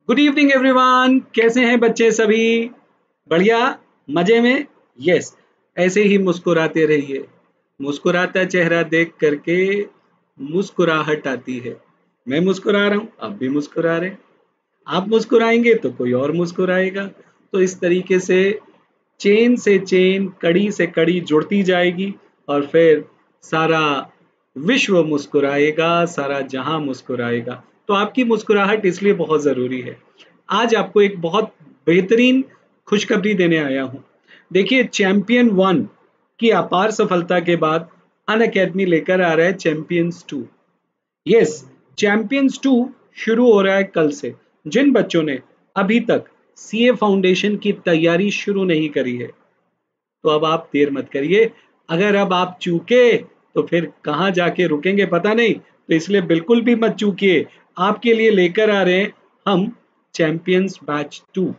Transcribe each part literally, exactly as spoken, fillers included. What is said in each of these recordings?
Good evening everyone. कैसे हैं बच्चे सभी? बढ़िया, मजे में। यस, ऐसे ही मुस्कुराते रहिए। मुस्कुराता चेहरा देख करके मुस्कुराहट आती है। मैं मुस्कुरा रहा हूँ, आप भी मुस्कुरा रहे हैं। आप मुस्कुराएंगे तो कोई और मुस्कुराएगा। तो इस तरीके से चेन से चेन, कड़ी से कड़ी जुड़ती जाएगी और फिर सारा विश्व मुस्कुराएगा, सारा जहां मुस्कुराएगा। तो आपकी मुस्कुराहट इसलिए बहुत जरूरी है। आज आपको एक बहुत बेहतरीन खुशखबरी देने आया हूं। देखिए, चैंपियन वन की अपार सफलता के बाद अन अकेडमी लेकर आ रहा है champions two. Yes, champions two शुरू हो रहा है कल से। जिन बच्चों ने अभी तक सीए फाउंडेशन की तैयारी शुरू नहीं करी है, तो अब आप देर मत करिए। अगर अब आप चूके तो फिर कहां जाके रुकेंगे पता नहीं। तो इसलिए बिल्कुल भी मत चूकिए। आपके लिए लेकर आ रहे हैं हम चैंपियंस बैच टू।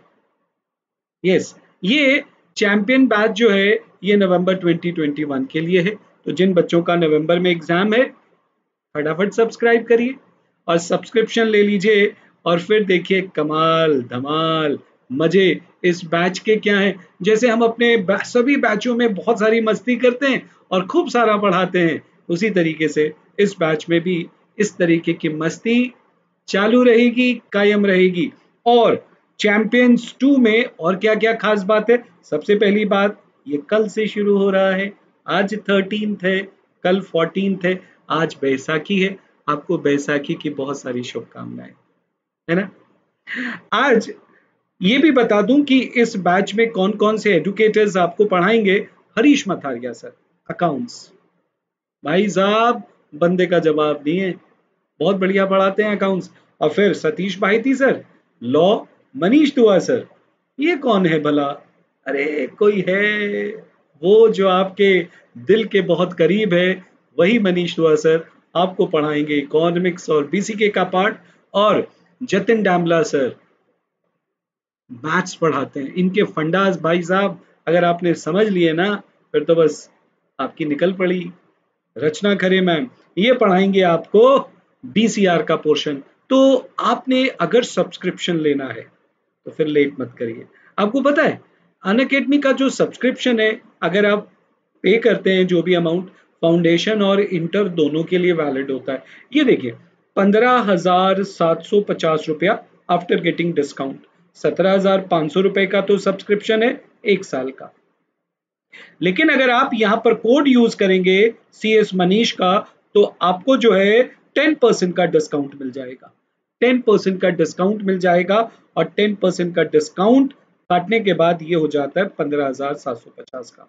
यस, ये चैंपियन बैच जो है ये नवंबर ट्वेंटी ट्वेंटी वन के लिए है। तो जिन बच्चों का नवंबर में एग्जाम है, फटाफट सब्सक्राइब करिए और सब्सक्रिप्शन ले लीजिए। और फिर देखिए कमाल धमाल मजे इस बैच के क्या है। जैसे हम अपने बै, सभी बैचों में बहुत सारी मस्ती करते हैं और खूब सारा पढ़ाते हैं, उसी तरीके से इस बैच में भी इस तरीके की मस्ती चालू रहेगी, कायम रहेगी। और चैंपियंस टू में और क्या क्या खास बात है? सबसे पहली बात, ये कल से शुरू हो रहा है। आज थर्टीन्थ है, कल फोर्टीन्थ है, आज बैसाखी है। आपको बैसाखी की बहुत सारी शुभकामनाएं, है ना। आज ये भी बता दूं कि इस बैच में कौन कौन से एडुकेटर्स आपको पढ़ाएंगे। Harish Matharia sir, accounts. भाई साहब, बंदे का जवाब नहीं है, बहुत बढ़िया पढ़ाते हैं अकाउंट्स। और फिर Satish Bhaiti sir, law. Manish Dua sir, ये कौन है भला? अरे कोई है, वो जो आपके दिल के बहुत करीब है, वही मनीष दुआ सर आपको पढ़ाएंगे इकोनॉमिक्स और बीसीके का पार्ट। और जतिन डामला सर मैथ्स पढ़ाते हैं। इनके फंडास भाई साहब अगर आपने समझ लिए ना, फिर तो बस आपकी निकल पड़ी। रचना खरे मैम ये पढ़ाएंगे आपको बीसीआर का पोर्शन। तो आपने अगर सब्सक्रिप्शन लेना है तो फिर लेट मत करिए। आपको पता है अनअकैडमी का जो सब्सक्रिप्शन है, अगर आप पे करते हैं जो भी अमाउंट, फाउंडेशन और इंटर दोनों के लिए वैलिड होता है। ये देखिए, पंद्रह हजार सात सौ पचास रुपया आफ्टर गेटिंग डिस्काउंट। सत्रह हजार पांच सौ रुपए का तो सब्सक्रिप्शन है एक साल का। लेकिन अगर आप यहाँ पर कोड यूज करेंगे सी एस मनीष का, तो आपको जो है टेन परसेंट का डिस्काउंट मिल जाएगा। टेन परसेंट का डिस्काउंट मिल जाएगा और टेन परसेंट का डिस्काउंट काटने के बाद ये हो जाता है पंद्रह हजार सात सौ पचास का।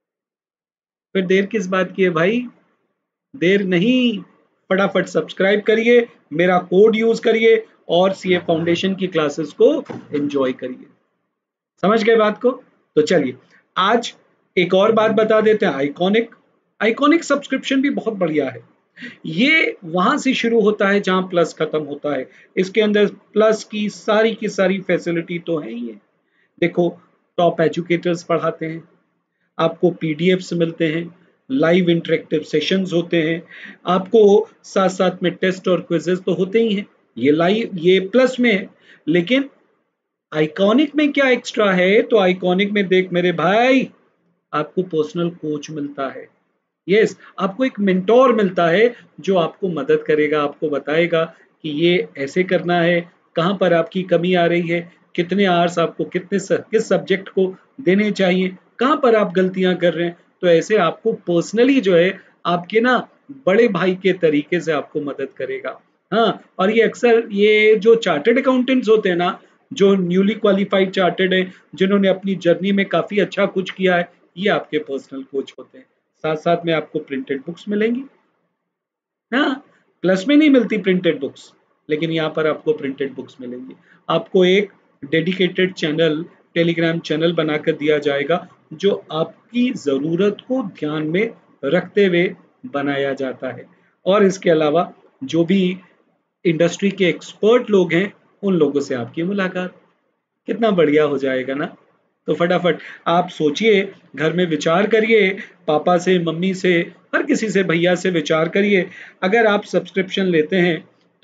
फिर देर किस बात की है भाई? देर नहीं, फटाफट सब्सक्राइब करिए, मेरा कोड यूज करिए और सीए फाउंडेशन की क्लासेस को एंजॉय करिए। समझ गए बात को? तो चलिए आज एक और बात बता देते हैं। आइकॉनिक आइकॉनिक सब्सक्रिप्शन भी बहुत बढ़िया है। ये वहां से शुरू होता है जहां प्लस खत्म होता है। इसके अंदर प्लस की सारी की सारी फैसिलिटी तो है ही है। देखो, टॉप एजुकेटर्स पढ़ाते हैं, आपको पीडीएफ्स मिलते हैं, लाइव इंटरेक्टिव सेशंस होते हैं, आपको साथ साथ में टेस्ट और क्विजेस तो होते ही हैं। ये लाइव, ये प्लस में है। लेकिन आइकॉनिक में क्या एक्स्ट्रा है? तो आइकॉनिक में देख मेरे भाई, आपको पर्सनल कोच मिलता है। यस, आपको एक मेंटोर मिलता है जो आपको मदद करेगा, आपको बताएगा कि ये ऐसे करना है, कहां पर आपकी कमी आ रही है, कितने आवर्स आपको कितने स, किस सब्जेक्ट को देने चाहिए, कहां पर आप गलतियां कर रहे हैं। तो ऐसे आपको पर्सनली जो है आपके ना बड़े भाई के तरीके से आपको मदद करेगा। हाँ, और ये अक्सर ये जो चार्टर्ड अकाउंटेंट्स होते हैं ना, जो न्यूली क्वालिफाइड चार्टर्ड है, जिन्होंने अपनी जर्नी में काफी अच्छा कुछ किया है, ये आपके पर्सनल कोच होते हैं। साथ साथ में आपको प्रिंटेड बुक्स मिलेंगी। हाँ, प्लस में नहीं मिलती प्रिंटेड बुक्स, लेकिन यहाँ पर आपको प्रिंटेड बुक्स मिलेंगी। आपको एक डेडिकेटेड चैनल, टेलीग्राम चैनल बनाकर दिया जाएगा, जो आपकी ज़रूरत को ध्यान में रखते हुए बनाया जाता है। और इसके अलावा जो भी इंडस्ट्री के एक्सपर्ट लोग हैं, उन लोगों से आपकी मुलाकात। कितना बढ़िया हो जाएगा ना। तो फटाफट आप सोचिए, घर में विचार करिए, पापा से, मम्मी से, हर किसी से, भैया से विचार करिए। अगर आप सब्सक्रिप्शन लेते हैं तो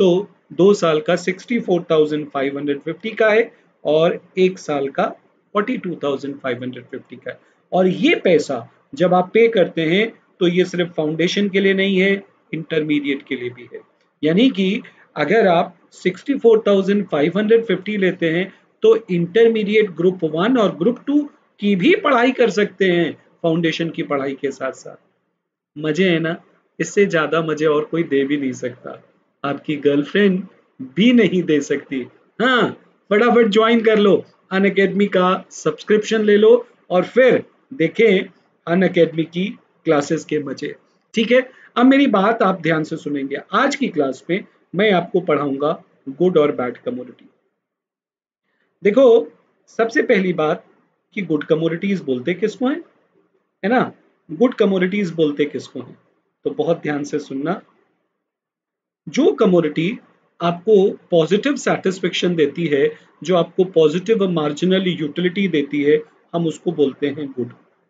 दो साल का sixty four thousand five hundred fifty का है और एक साल का forty two thousand five hundred fifty का है। और ये पैसा जब आप पे करते हैं तो ये सिर्फ फाउंडेशन के लिए नहीं है, इंटरमीडिएट के लिए भी है। यानी कि अगर आप sixty four thousand five hundred fifty लेते हैं तो इंटरमीडिएट ग्रुप वन और ग्रुप टू की भी पढ़ाई कर सकते हैं फाउंडेशन की पढ़ाई के साथ साथ। मजे है ना, इससे ज्यादा मजे और कोई दे भी नहीं सकता, आपकी गर्लफ्रेंड भी नहीं दे सकती। हाँ, फटाफट ज्वाइन कर लो, अनअकैडमी का सब्सक्रिप्शन ले लो और फिर देखें अनअकैडमी की क्लासेस के मजे। ठीक है, अब मेरी बात आप ध्यान से सुनेंगे। आज की क्लास में मैं आपको पढ़ाऊंगा गुड और बैड कमोडिटी। देखो, सबसे पहली बात कि गुड कमोडिटीज बोलते किसको हैं, है ना? गुड कमोडिटीज बोलते किसको हैं? तो बहुत ध्यान से सुनना। जो कमोडिटी आपको पॉजिटिव सेटिस्फेक्शन देती है, जो आपको पॉजिटिव मार्जिनल यूटिलिटी देती है, हम उसको बोलते हैं गुड।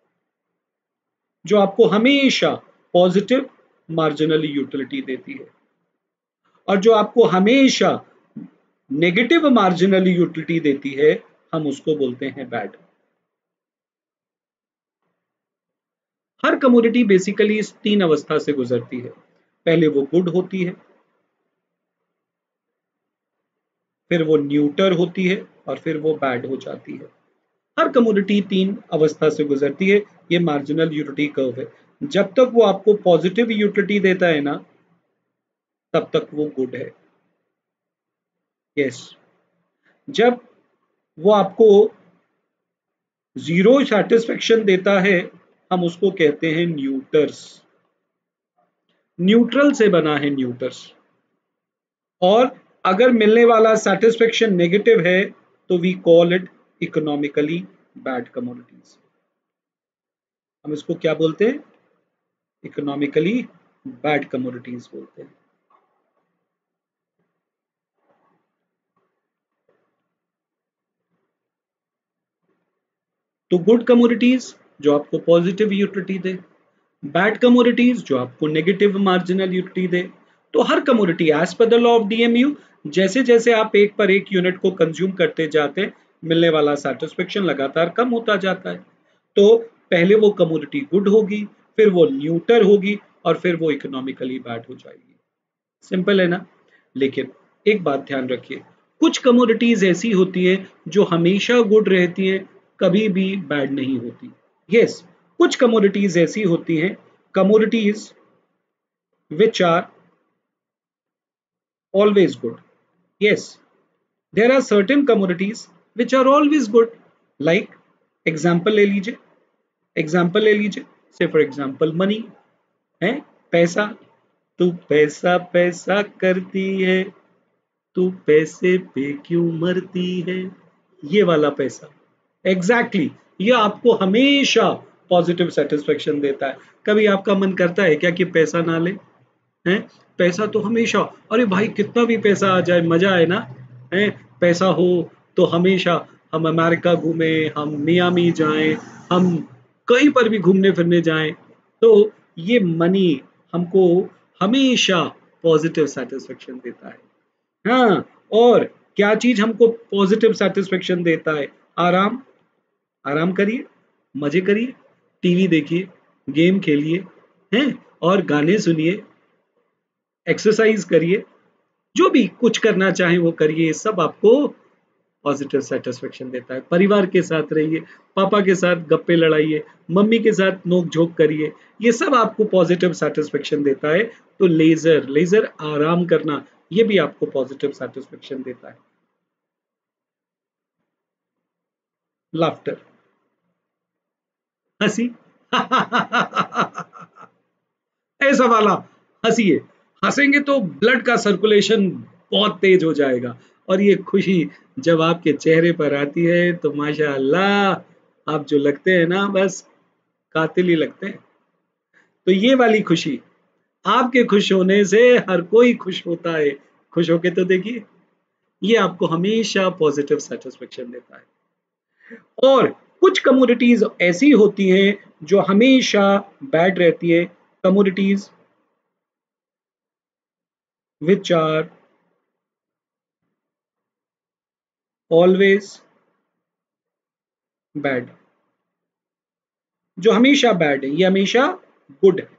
जो आपको हमेशा पॉजिटिव मार्जिनल यूटिलिटी देती है और जो आपको हमेशा नेगेटिव मार्जिनल यूटिलिटी देती है, हम उसको बोलते हैं बैड। हर कमोडिटी बेसिकली इस तीन अवस्था से गुजरती है। पहले वो गुड होती है, फिर वो न्यूट्रल होती है और फिर वो बैड हो जाती है। हर कमोडिटी तीन अवस्था से गुजरती है। ये मार्जिनल यूटिलिटी कर्व है। जब तक वो आपको पॉजिटिव यूटिलिटी देता है ना, तब तक वो गुड है। यस, जब वो आपको जीरो सेटिस्फेक्शन देता है, हम उसको कहते हैं न्यूटर्स। न्यूट्रल से बना है न्यूटर्स। और अगर मिलने वाला सेटिस्फेक्शन नेगेटिव है तो we call it economically bad commodities. हम इसको क्या बोलते हैं? इकोनॉमिकली बैड कमोडिटीज बोलते हैं। तो गुड कमोडिटीज जो आपको पॉजिटिव यूटिलिटी दे, बैड कमोडिटीज जो आपको नेगेटिव मार्जिनल यूटिलिटी दे। तो हर commodity as per the law of DMU, जैसे जैसे आप एक पर एक यूनिट को कंज्यूम करते जाते हैं, मिलने वाला सेटिस्फेक्शन लगातार कम होता जाता है। तो पहले वो कमोडिटी गुड होगी, फिर वो न्यूट्रल होगी और फिर वो इकोनॉमिकली बैड हो जाएगी। सिंपल है ना? लेकिन एक बात ध्यान रखिए, कुछ कमोडिटीज ऐसी होती है जो हमेशा गुड रहती है, कभी भी बैड नहीं होती। यस, कुछ कमोडिटीज ऐसी होती हैं, commodities which are always good. Yes, there are certain commodities which are always good. Like example ले लीजिए, example ले लीजिए, say for example money है, पैसा। तू पैसा पैसा करती है, तू पैसे पे क्यों मरती है, ये वाला पैसा। एग्जैक्टली exactly, ये आपको हमेशा पॉजिटिव सेटिस्फेक्शन देता है। कभी आपका मन करता है क्या कि पैसा ना ले? हैं, पैसा तो हमेशा, अरे भाई कितना भी पैसा आ जाए मजा है ना। हैं, पैसा हो तो हमेशा हम अमेरिका घूमे, हम मियामी जाएं, हम कहीं पर भी घूमने फिरने जाएं। तो ये मनी हमको हमेशा पॉजिटिव सेटिस्फेक्शन देता है। हाँ, और क्या चीज हमको पॉजिटिव सेटिस्फेक्शन देता है? आराम। आराम करिए, मजे करिए, टीवी देखिए, गेम खेलिए, हैं, और गाने सुनिए, एक्सरसाइज करिए, जो भी कुछ करना चाहे वो करिए, सब आपको पॉजिटिव सेटिस्फेक्शन देता है। परिवार के साथ रहिए, पापा के साथ गप्पे लड़ाइए, मम्मी के साथ नोक झोंक करिए, ये सब आपको पॉजिटिव सेटिस्फेक्शन देता है। तो लेजर लेजर आराम करना, ये भी आपको पॉजिटिव सेटिस्फेक्शन देता है। लाफ्टर, हंसी ऐसा वाला हंसिए। हंसेंगे तो ब्लड का सर्कुलेशन बहुत तेज हो जाएगा और ये खुशी जब आपके चेहरे पर आती है तो माशाअल्लाह आप जो लगते हैं ना, बस कातिल ही लगते हैं। तो ये वाली खुशी, आपके खुश होने से हर कोई खुश होता है। खुश होके तो देखिए, ये आपको हमेशा पॉजिटिव सेटिस्फेक्शन देता है। और कुछ कमोडिटीज ऐसी होती हैं जो हमेशा बैड रहती है, commodities which are always bad, जो हमेशा बैड है ये हमेशा गुड है।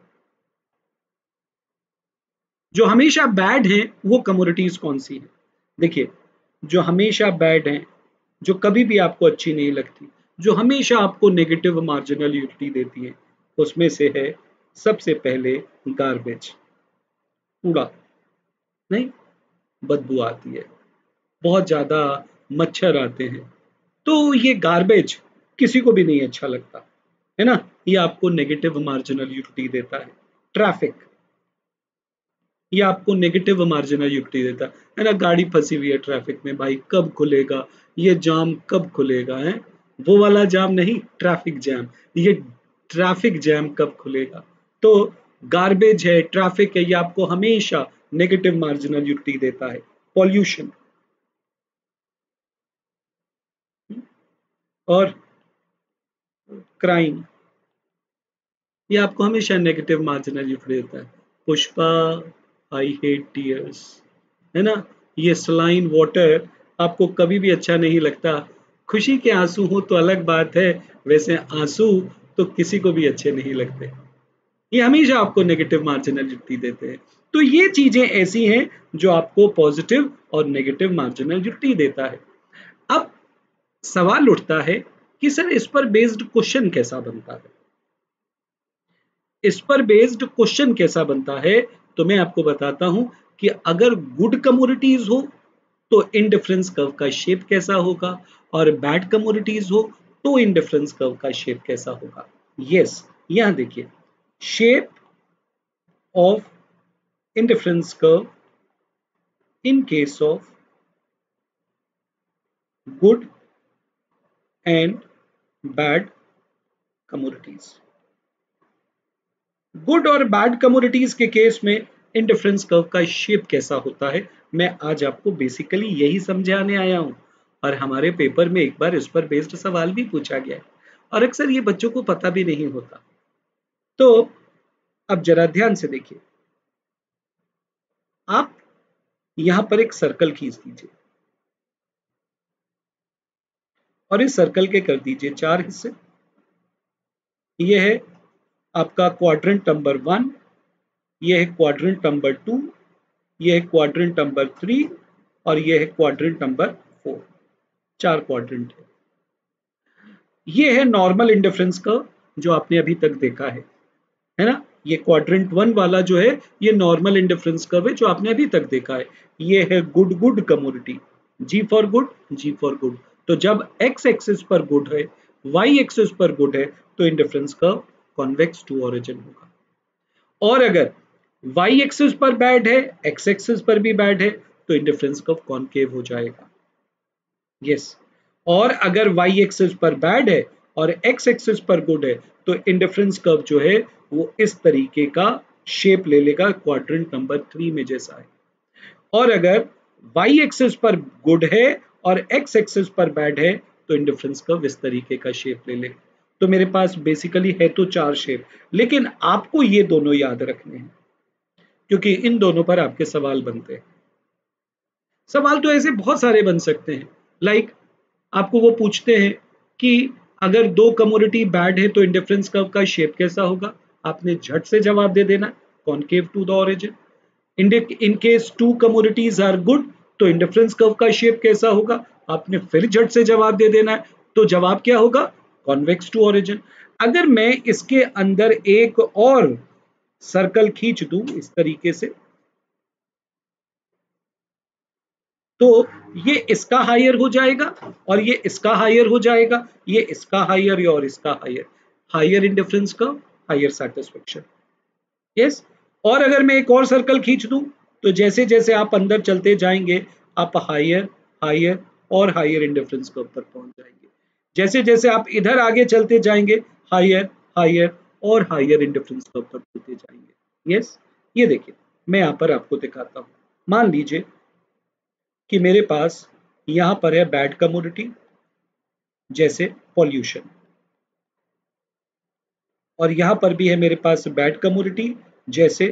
जो हमेशा बैड है वो कमोडिटीज कौन सी है? देखिए, जो हमेशा बैड है, जो कभी भी आपको अच्छी नहीं लगती, जो हमेशा आपको नेगेटिव मार्जिनल यूटिलिटी देती है, उसमें से है सबसे पहले गार्बेज, कूड़ा। नहीं, बदबू आती है, बहुत ज्यादा मच्छर आते हैं, तो ये गार्बेज किसी को भी नहीं अच्छा लगता है ना। ये आपको नेगेटिव मार्जिनल यूटिलिटी देता है। ट्रैफिक, ये आपको नेगेटिव मार्जिनल यूटिलिटी देता है ना। गाड़ी फंसी हुई है ट्रैफिक में, भाई कब खुलेगा ये जाम, कब खुलेगा है, वो वाला जाम नहीं, ट्रैफिक जैम, ये ट्रैफिक जैम कब खुलेगा। तो गार्बेज है, ट्रैफिक है, ये आपको हमेशा नेगेटिव मार्जिनल यूटिलिटी देता है। पॉल्यूशन और क्राइम, ये आपको हमेशा नेगेटिव मार्जिनल यूटिलिटी देता है। पुष्पा, आई हेट टीयर्स, है ना। ये सलाइन वाटर आपको कभी भी अच्छा नहीं लगता। खुशी के आंसू हो तो अलग बात है, वैसे आंसू तो किसी को भी अच्छे नहीं लगते। ये हमेशा आपको नेगेटिव मार्जिनलिटी देते हैं। तो ये चीजें ऐसी हैं जो आपको पॉजिटिव और नेगेटिव मार्जिनलिटी देता है। अब सवाल उठता है कि सर इस पर बेस्ड क्वेश्चन कैसा बनता है? इस पर बेस्ड क्वेश्चन कैसा बनता है, तो मैं आपको बताता हूं कि अगर गुड कमोडिटीज हो तो इंडिफरेंस कर्व का शेप कैसा होगा, और बैड कमोडिटीज हो तो इंडिफरेंस कर्व का शेप कैसा होगा। यस, यहां देखिए, shape of indifference curve in case of good and bad commodities. Good और बैड कमोडिटीज के केस में इंडिफरेंस कर्व का शेप कैसा होता है, मैं आज आपको बेसिकली यही समझाने आया हूं। और हमारे पेपर में एक बार इस पर बेस्ड सवाल भी पूछा गया है, और अक्सर ये बच्चों को पता भी नहीं होता। तो अब जरा ध्यान से देखिए, आप यहां पर एक सर्कल खींच दीजिए और इस सर्कल के कर दीजिए चार हिस्से। ये है आपका क्वाड्रेंट नंबर वन, ये है क्वाड्रेंट नंबर टू, ये है क्वाड्रेंट नंबर थ्री, और ये है क्वाड्रेंट नंबर फोर। चार क्वाड्रेंट है। ये है नॉर्मल इंडिफरेंस कर्व जो आपने अभी तक देखा है है ना। ये क्वाड्रेंट वन वाला जो है ये नॉर्मल इंडिफरेंस कर्व है जो आपने अभी तक देखा है। ये है good good commodity, G for good, G for good. तो जब एक्स एक्सिस पर गुड है, वाई एक्सिस पर गुड है, तो indifference curve convex to origin होगा। और अगर वाई एक्सिस पर बैड है, एक्स एक्सिस पर भी बैड है, तो इंडिफरेंस कर्व कॉनकेव हो जाएगा। Yes yes. और अगर वाई एक्सिस पर बैड है और एक्स एक्सिस पर गुड है, तो इंडिफरेंस कर्व जो है वो इस तरीके का शेप ले लेगा, क्वाड्रेंट नंबर थ्री में जैसा है। और अगर वाई एक्सिस पर गुड है और एक्स एक्सिस पर बैड है, तो इंडिफरेंस कर्व इस तरीके का शेप ले लेगा। तो मेरे पास बेसिकली है तो चार शेप, लेकिन आपको ये दोनों याद रखने हैं क्योंकि इन दोनों पर आपके सवाल बनते हैं। सवाल तो ऐसे बहुत सारे बन सकते हैं, लाइक आपको वो पूछते हैं कि अगर दो कमोडिटी बैड है तो इंडिफरेंस कर्व का शेप कैसा होगा, आपने झट से जवाब दे देना, concave to the origin. In case two commodities are good, तो इंडिफरेंस कर्व का शेप कैसा होगा, आपने फिर झट से जवाब दे देना है, तो जवाब क्या होगा, कॉन्वेक्स टू ओरिजिन। अगर मैं इसके अंदर एक और सर्कल खींच दूं इस तरीके से, तो ये इसका हायर हो जाएगा और ये इसका हायर हो जाएगा, ये इसका हायर और इसका हायर, हायर इंडिफरेंस का हायर सेटिस्फेक्शन। यस। और अगर मैं एक और सर्कल खींच दूं, तो जैसे जैसे आप अंदर चलते जाएंगे, आप हायर हायर और हायर इंडिफरेंस के ऊपर पहुंच जाएंगे। जैसे जैसे आप इधर आगे चलते जाएंगे, हायर हायर और हायर इंडिफरेंस के ऊपर चलते जाएंगे। यस। ये देखिए, मैं यहां पर आपको दिखाता हूं। मान लीजिए कि मेरे पास यहां पर है बैड कमोडिटी जैसे पॉल्यूशन, और यहां पर भी है मेरे पास बैड कमोडिटी जैसे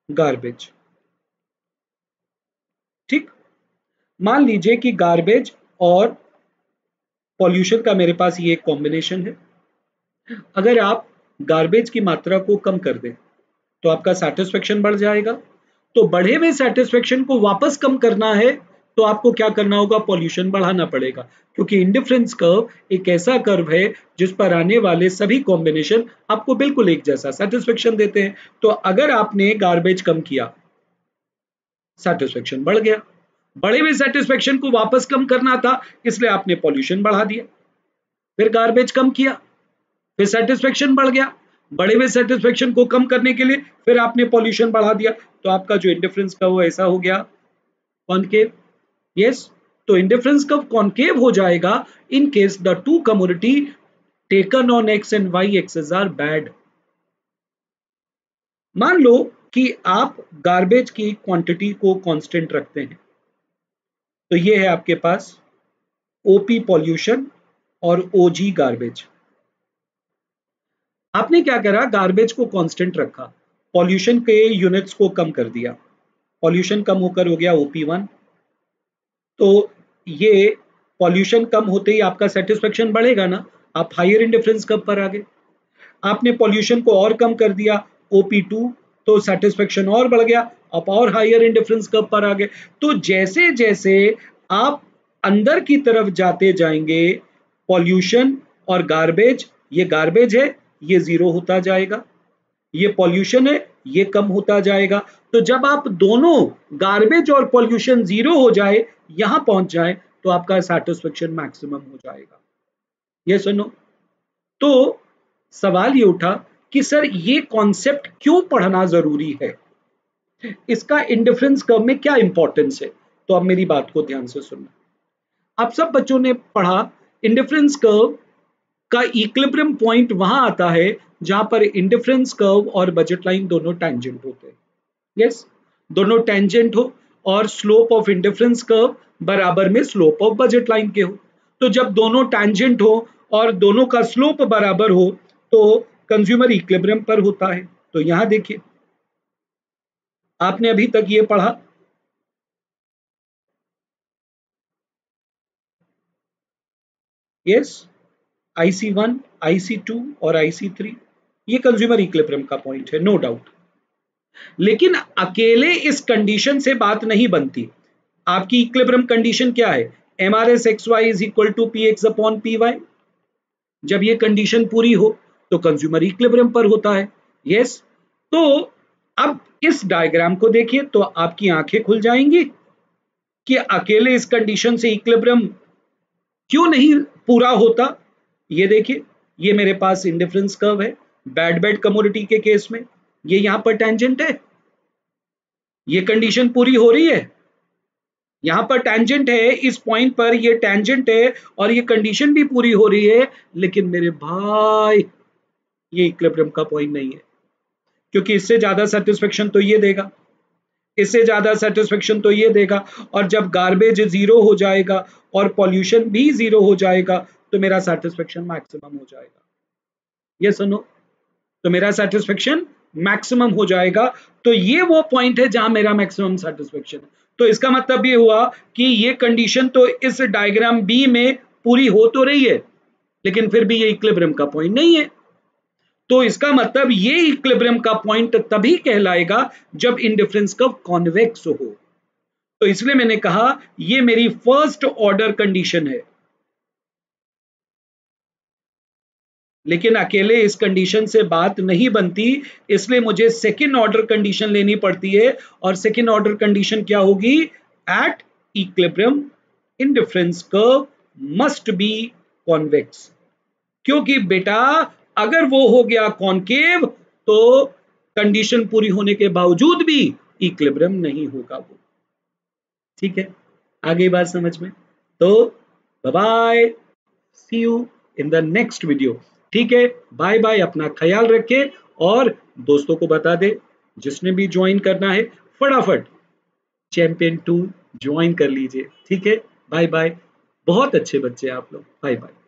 गार्बेज। ठीक, मान लीजिए कि गार्बेज और पॉल्यूशन का मेरे पास ये एक कॉम्बिनेशन है। अगर आप गार्बेज की मात्रा को कम कर दें तो आपका सेटिस्फेक्शन बढ़ जाएगा। तो बढ़े हुए सेटिस्फेक्शन को वापस कम करना है तो आपको क्या करना होगा, पॉल्यूशन बढ़ाना पड़ेगा, क्योंकि इंडिफरेंस कर्व एक ऐसा कर्व है जिस पर आने वाले सभी कॉम्बिनेशन आपको बिल्कुल एक जैसा सेटिस्फेक्शन देते हैं। तो अगर आपने गार्बेज कम किया, सेटिस्फेक्शन बढ़ गया। बढ़े हुए सेटिस्फेक्शन को वापस कम करना था, इसलिए आपने पॉल्यूशन बढ़ा दिया। फिर गार्बेज कम किया, फिर सेटिस्फेक्शन बढ़ गया। बढ़े हुए सेटिस्फेक्शन को कम करने के लिए फिर आपने पॉल्यूशन बढ़ा दिया, तो आपका जो इंडिफरेंस कर्व वो ऐसा हो गया कॉनकेव। यस, तो इंडिफरेंस कर्व कॉनकेव हो जाएगा in case the two community taken on X and Y axes are bad. मान लो कि आप गार्बेज की क्वांटिटी को कांस्टेंट रखते हैं, तो ये है आपके पास ओपी पॉल्यूशन और ओजी गार्बेज। आपने क्या करा, गार्बेज को कांस्टेंट रखा, पॉल्यूशन के यूनिट्स को कम कर दिया, पॉल्यूशन कम होकर हो गया ओपी वन। तो ये पॉल्यूशन कम होते ही आपका सेटिस्फेक्शन बढ़ेगा ना, आप हायर इंडिफरेंस कर्व पर आ गए। आपने पॉल्यूशन को और कम कर दिया ओपी टू, तो सेटिस्फेक्शन और बढ़ गया, आप और हायर इंडिफरेंस कर्व पर आ गए। तो जैसे जैसे आप अंदर की तरफ जाते जाएंगे, पॉल्यूशन और गार्बेज, ये गार्बेज है ये जीरो होता जाएगा, ये पॉल्यूशन है ये कम होता जाएगा। तो जब आप दोनों गार्बेज और पॉल्यूशन जीरो हो जाए, यहां पहुंच जाए, तो आपका सेटिस्फेक्शन मैक्सिमम हो जाएगा। ये सुनो, तो सवाल ये उठा कि सर ये कॉन्सेप्ट क्यों पढ़ना जरूरी है, इसका इंडिफरेंस कर्व में क्या इंपॉर्टेंस है। तो अब मेरी बात को ध्यान से सुनना। आप सब बच्चों ने पढ़ा इंडिफरेंस कर्व का इक्विलिब्रियम पॉइंट वहां आता है जहां पर इंडिफरेंस कर्व और बजट लाइन दोनों टैंजेंट होते हैं। यस, दोनों टैंजेंट हो और स्लोप ऑफ इंडिफरेंस कर्व बराबर में स्लोप ऑफ बजट लाइन के हो। तो जब दोनों टैंजेंट हो और दोनों का स्लोप बराबर हो तो कंज्यूमर इक्विलिब्रियम पर होता है। तो यहां देखिए, आपने अभी तक ये पढ़ा, yes, I C one, I C two और आई सी थ्री, ये कंज्यूमर इक्विलिब्रियम का पॉइंट है, नो डाउट। लेकिन अकेले इस कंडीशन से बात नहीं बनती। आपकी इक्विलिब्रियम कंडीशन क्या है, M R S X Y is equal to P X upon P Y. जब ये कंडीशन पूरी हो तो कंज्यूमर इक्विलिब्रियम पर होता है। यस, तो अब इस डायग्राम को देखिए तो आपकी आंखें खुल जाएंगी कि अकेले इस कंडीशन से इक्विलिब्रियम क्यों नहीं पूरा होता। ये देखिए, ये मेरे पास इंडिफरेंस कर्व है बैड बैड कमोडिटी के केस में, ये यहां पर टेंजेंट है, ये कंडीशन पूरी हो रही है, यहां पर टेंजेंट है, इस पॉइंट पर ये टेंजेंट है और ये कंडीशन भी पूरी हो रही है। लेकिन मेरे भाई ये इक्विलिब्रियम का पॉइंट नहीं है, क्योंकि इससे ज्यादा सेटिस्फेक्शन तो ये देगा, इससे ज्यादा सेटिस्फेक्शन तो ये देगा, और जब गार्बेज जीरो हो जाएगा और पॉल्यूशन भी जीरो हो जाएगा तो मेरा सेटिस्फेक्शन मैक्सिमम हो जाएगा। ये सुनो, तो मेरा सेटिस्फेक्शन मैक्सिमम हो जाएगा। तो ये वो पॉइंट है जहां मेरा मैक्सिमम सेटिस्फेक्शन है। तो इसका मतलब ये हुआ कि ये कंडीशन तो इस डायग्राम बी में पूरी हो तो रही है, लेकिन फिर भी ये इक्विलिब्रियम का पॉइंट नहीं है। तो इसका मतलब ये इक्विलिब्रियम का पॉइंट तभी कहलाएगा जब इंडिफरेंस कर्व कॉन्वेक्स हो। तो इसलिए मैंने कहा ये मेरी फर्स्ट ऑर्डर कंडीशन है, लेकिन अकेले इस कंडीशन से बात नहीं बनती, इसलिए मुझे सेकेंड ऑर्डर कंडीशन लेनी पड़ती है। और सेकेंड ऑर्डर कंडीशन क्या होगी, at equilibrium indifference curve must be convex. क्योंकि बेटा अगर वो हो गया कॉनकेव तो कंडीशन पूरी होने के बावजूद भी इक्विलिब्रियम नहीं होगा वो। ठीक है, आगे बात समझ में। तो bye bye, see you in the next video. ठीक है, बाय बाय, अपना ख्याल रखे और दोस्तों को बता दे, जिसने भी ज्वाइन करना है फटाफट चैंपियन टू ज्वाइन कर लीजिए। ठीक है, बाय बाय, बहुत अच्छे बच्चे आप लोग, बाय बाय।